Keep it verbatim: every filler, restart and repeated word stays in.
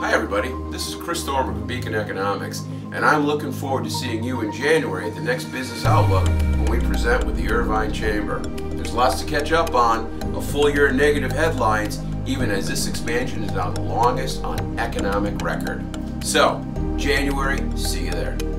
Hi everybody, this is Chris Thornberg with Beacon Economics, and I'm looking forward to seeing you in January at the next Business Outlook when we present with the Irvine Chamber. There's lots to catch up on, a full year of negative headlines, even as this expansion is now the longest on economic record. So, January, see you there.